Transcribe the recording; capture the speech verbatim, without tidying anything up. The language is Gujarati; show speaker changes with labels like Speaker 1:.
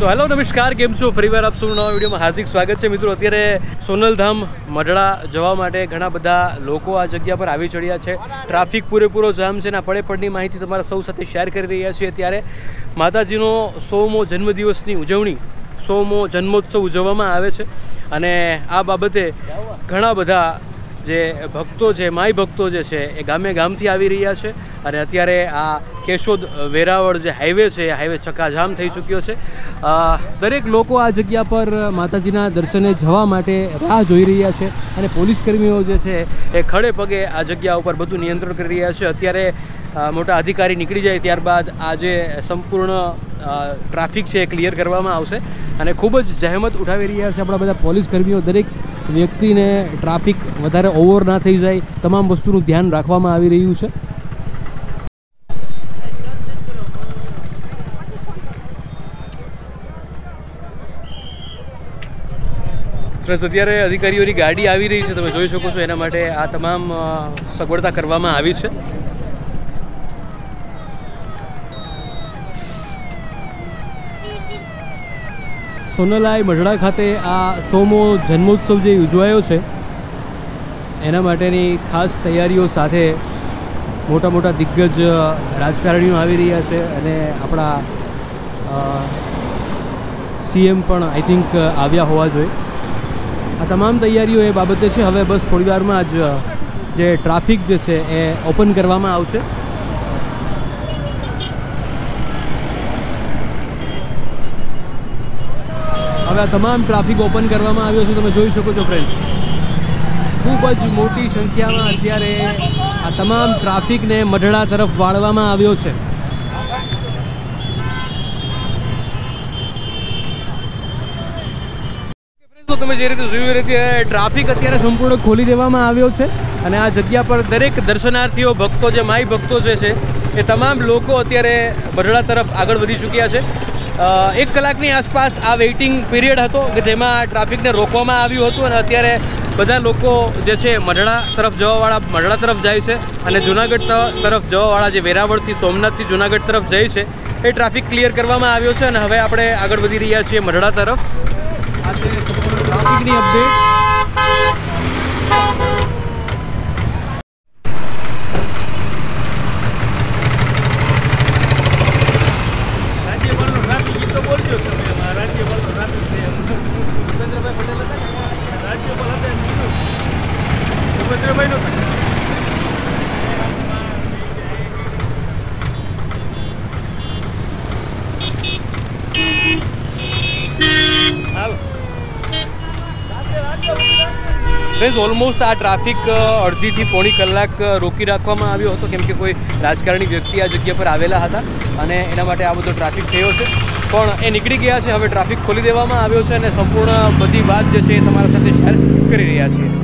Speaker 1: સો હેલો નમસ્કાર, કેમ છો? ફરીવાર આપ સૌનું નવા વિડીયોમાં હાર્દિક સ્વાગત છે મિત્રો. અત્યારે સોનલધામ મઢડા જવા માટે ઘણા બધા લોકો આ જગ્યા પર આવી ચડ્યા છે. ટ્રાફિક પૂરેપૂરો જામ છે અને પડે પડની માહિતી તમારા સૌ સાથે શેર કરી રહ્યા છીએ. ત્યારે માતાજીનો સોમો જન્મદિવસની ઉજવણી, સોમો જન્મોત્સવ ઉજવવામાં આવે છે અને આ બાબતે ઘણા બધા જે ભક્તો છે, માઈ ભક્તો જે છે એ ગામે ગામથી આવી રહ્યા છે અને અત્યારે આ કેશોદ વેરાવળ જે હાઈવે છે એ હાઈવે ચક્કાજામ થઈ ચૂક્યો છે. દરેક લોકો આ જગ્યા પર માતાજીના દર્શને જવા માટે રાહ જોઈ રહ્યા છે અને પોલીસ કર્મીઓ જે છે એ ખડે પગે આ જગ્યા ઉપર બધું નિયંત્રણ કરી રહ્યા છે. અત્યારે મોટા અધિકારી નીકળી જાય ત્યારબાદ આ જે સંપૂર્ણ ટ્રાફિક છે એ ક્લિયર કરવામાં આવશે અને ખૂબ જ જહેમત ઉઠાવી રહ્યા છે આપણા બધા પોલીસ કર્મીઓ. દરેક વ્યક્તિને ટ્રાફિક વધારે ઓવર ના થઈ જાય, તમામ વસ્તુનું ધ્યાન રાખવામાં આવી રહ્યું છે. ફ્રેન્ડ્સ, અત્યારે અધિકારીઓની ગાડી આવી રહી છે, તમે જોઈ શકો છો. એના માટે આ તમામ સગવડતા કરવામાં આવી છે. સોનલાઈ મઢડા ખાતે આ સોમો જન્મોત્સવ જે ઉજવાયો છે એના માટેની ખાસ તૈયારીઓ સાથે મોટા મોટા દિગ્ગજ રાજકારણીઓ આવી રહ્યા છે અને આપણા સીએમ પણ આઈ થિંક આવ્યા હોવા જોઈએ. આ તમામ તૈયારીઓ એ બાબતે છે. હવે બસ થોડી વારમાં જ જે ટ્રાફિક જે છે એ ઓપન કરવામાં આવશે. હવે આ તમામ ટ્રાફિક ઓપન કરવામાં આવ્યો છે, તમે જોઈ શકો છો ફ્રેન્ડ્સ. ખૂબ જ મોટી સંખ્યામાં અત્યારે આ તમામ ટ્રાફિકને મઢડા તરફ વાળવામાં આવ્યો છે. તો તમે જે રીતે જોયું એ રીતે ટ્રાફિક અત્યારે સંપૂર્ણ ખોલી દેવામાં આવ્યો છે અને આ જગ્યા પર દરેક દર્શનાર્થીઓ, ભક્તો, જે માઈ ભક્તો જે છે એ તમામ લોકો અત્યારે મઢડા તરફ આગળ વધી ચૂક્યા છે. એક કલાકની આસપાસ આ વેઇટિંગ પીરિયડ હતો કે જેમાં ટ્રાફિકને રોકવામાં આવ્યું હતું અને અત્યારે બધા લોકો જે છે મઢડા તરફ જવાવાળા મઢડા તરફ જાય છે અને જૂનાગઢ તરફ જવાવાળા જે વેરાવળથી સોમનાથથી જૂનાગઢ તરફ જાય છે એ ટ્રાફિક ક્લિયર કરવામાં આવ્યો છે અને હવે આપણે આગળ વધી રહ્યા છીએ મઢડા તરફ. આ છે ટ્રાફિકની અપડેટ. ફ્રેન્ડ્સ, ઓલમોસ્ટ આ ટ્રાફિક અડધીથી પોણી કલાક રોકી રાખવામાં આવ્યો હતો કેમ કે કોઈ રાજકારણી વ્યક્તિ આ જગ્યા પર આવેલા હતા અને એના માટે આ બધો ટ્રાફિક થયો છે. પણ એ નીકળી ગયા છે. હવે ટ્રાફિક ખોલી દેવામાં આવ્યો છે અને સંપૂર્ણ બધી વાત જે છે એ તમારા સાથે શેર કરી રહ્યા છીએ.